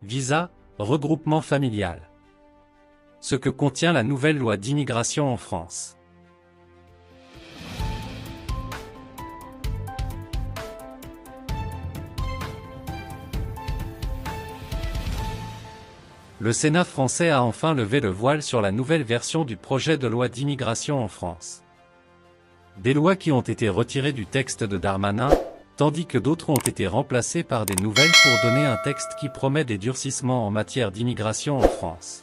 visa, regroupement familial. Ce que contient la nouvelle loi d'immigration en France. Le Sénat français a enfin levé le voile sur la nouvelle version du projet de loi d'immigration en France. Des lois qui ont été retirées du texte de Darmanin, tandis que d'autres ont été remplacées par des nouvelles pour donner un texte qui promet des durcissements en matière d'immigration en France.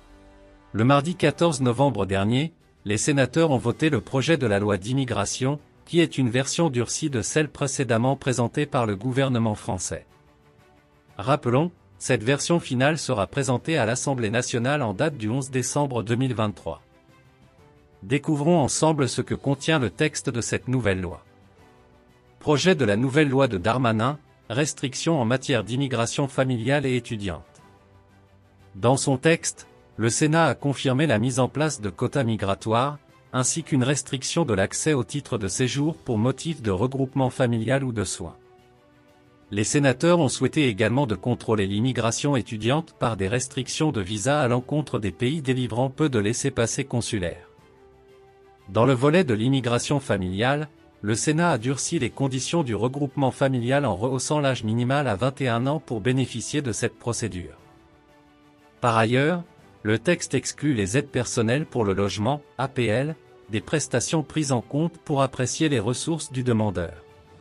Le mardi 14 novembre dernier, les sénateurs ont voté le projet de la loi d'immigration, qui est une version durcie de celle précédemment présentée par le gouvernement français. Rappelons, cette version finale sera présentée à l'Assemblée nationale en date du 11 décembre 2023. Découvrons ensemble ce que contient le texte de cette nouvelle loi. Projet de la nouvelle loi de Darmanin, restrictions en matière d'immigration familiale et étudiante. Dans son texte, le Sénat a confirmé la mise en place de quotas migratoires, ainsi qu'une restriction de l'accès au titre de séjour pour motif de regroupement familial ou de soins. Les sénateurs ont souhaité également de contrôler l'immigration étudiante par des restrictions de visa à l'encontre des pays délivrant peu de laissez-passer consulaires. Dans le volet de l'immigration familiale, le Sénat a durci les conditions du regroupement familial en rehaussant l'âge minimal à 21 ans pour bénéficier de cette procédure. Par ailleurs, le texte exclut les aides personnelles pour le logement, APL, des prestations prises en compte pour apprécier les ressources du demandeur.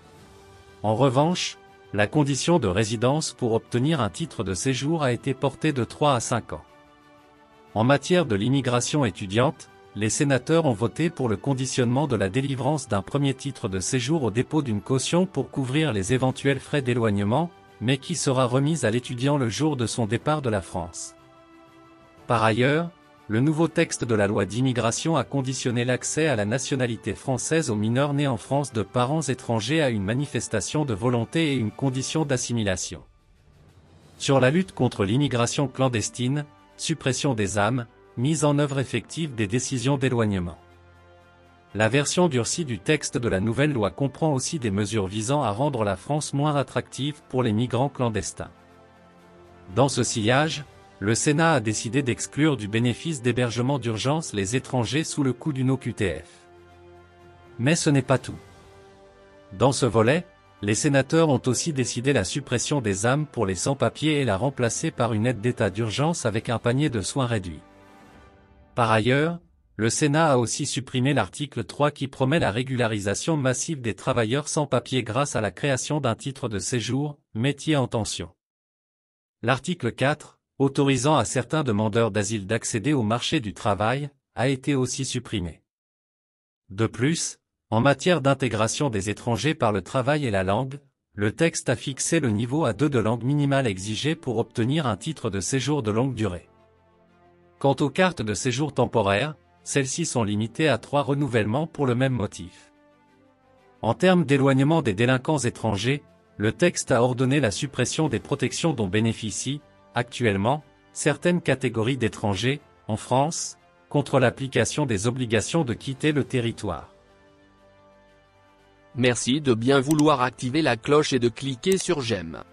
En revanche, la condition de résidence pour obtenir un titre de séjour a été portée de 3 à 5 ans. En matière de l'immigration étudiante, les sénateurs ont voté pour le conditionnement de la délivrance d'un premier titre de séjour au dépôt d'une caution pour couvrir les éventuels frais d'éloignement, mais qui sera remise à l'étudiant le jour de son départ de la France. Par ailleurs, le nouveau texte de la loi d'immigration a conditionné l'accès à la nationalité française aux mineurs nés en France de parents étrangers à une manifestation de volonté et une condition d'assimilation. Sur la lutte contre l'immigration clandestine, suppression des âmes, mise en œuvre effective des décisions d'éloignement. La version durcie du texte de la nouvelle loi comprend aussi des mesures visant à rendre la France moins attractive pour les migrants clandestins. Dans ce sillage, le Sénat a décidé d'exclure du bénéfice d'hébergement d'urgence les étrangers sous le coup d'une OQTF. Mais ce n'est pas tout. Dans ce volet, les sénateurs ont aussi décidé la suppression des âmes pour les sans-papiers et la remplacer par une aide d'État d'urgence avec un panier de soins réduit. Par ailleurs, le Sénat a aussi supprimé l'article 3 qui promet la régularisation massive des travailleurs sans papier grâce à la création d'un titre de séjour, métier en tension. L'article 4, autorisant à certains demandeurs d'asile d'accéder au marché du travail, a été aussi supprimé. De plus, en matière d'intégration des étrangers par le travail et la langue, le texte a fixé le niveau à 2 de langue minimale exigé pour obtenir un titre de séjour de longue durée. Quant aux cartes de séjour temporaires, celles-ci sont limitées à 3 renouvellements pour le même motif. En termes d'éloignement des délinquants étrangers, le texte a ordonné la suppression des protections dont bénéficient, actuellement, certaines catégories d'étrangers, en France, contre l'application des obligations de quitter le territoire. Merci de bien vouloir activer la cloche et de cliquer sur j'aime.